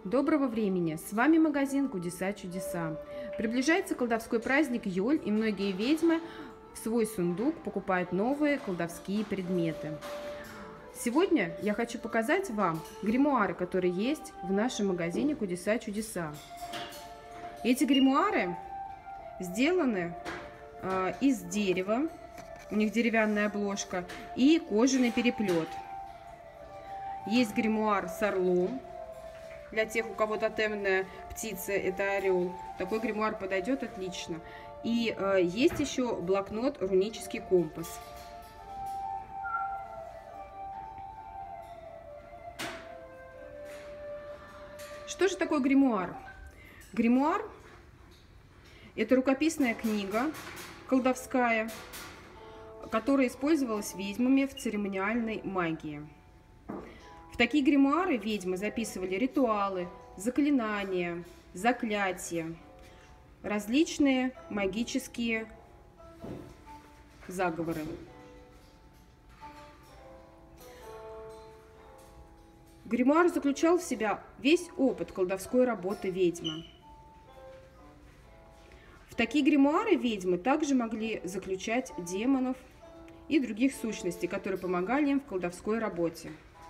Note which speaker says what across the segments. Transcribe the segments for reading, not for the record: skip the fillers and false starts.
Speaker 1: Доброго времени! С вами магазин Кудеса Чудеса. Приближается колдовской праздник Йоль, и многие ведьмы в свой сундук покупают новые колдовские предметы. Сегодня я хочу показать вам гримуары, которые есть в нашем магазине Кудеса Чудеса. Эти гримуары сделаны из дерева, у них деревянная обложка и кожаный переплет. Есть гримуар с орлом. Для тех, у кого тотемная птица – это орел, такой гримуар подойдет отлично. И есть еще блокнот «Рунический компас». Что же такое гримуар? Гримуар – это рукописная книга колдовская, которая использовалась ведьмами в церемониальной магии. В такие гримуары ведьмы записывали ритуалы, заклинания, заклятия, различные магические заговоры. Гримуар заключал в себя весь опыт колдовской работы ведьмы. В такие гримуары ведьмы также могли заключать демонов и других сущностей, которые помогали им в колдовской работе.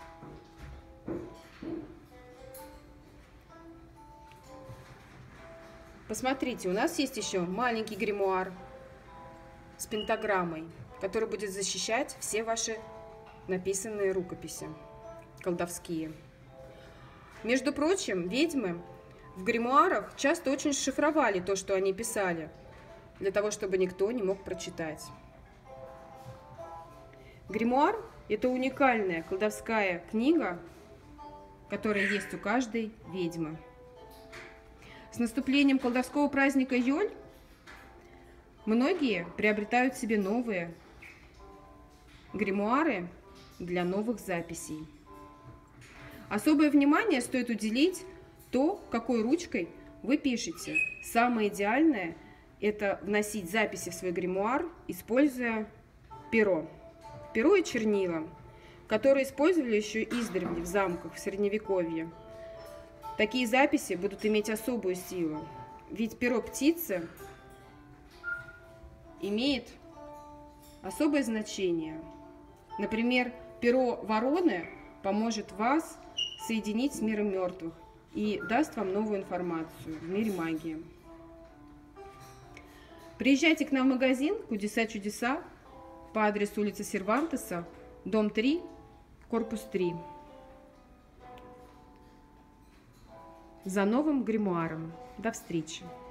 Speaker 1: Посмотрите, у нас есть еще маленький гримуар с пентаграммой, который будет защищать все ваши написанные рукописи колдовские. Между прочим, ведьмы в гримуарах часто очень шифровали то, что они писали, для того, чтобы никто не мог прочитать. Гримуар – это уникальная колдовская книга, которая есть у каждой ведьмы. С наступлением колдовского праздника Йоль многие приобретают себе новые гримуары для новых записей. Особое внимание стоит уделить то, какой ручкой вы пишете. Самое идеальное – это вносить записи в свой гримуар, используя перо. Перо и чернила, которые использовали еще издревле в замках в Средневековье. Такие записи будут иметь особую силу, ведь перо птицы имеет особое значение. Например, перо вороны поможет вас соединить с миром мертвых и даст вам новую информацию в мире магии. Приезжайте к нам в магазин Кудеса Чудеса по адресу улица Сервантеса, дом 3, корпус 3. За новым гримуаром. До встречи!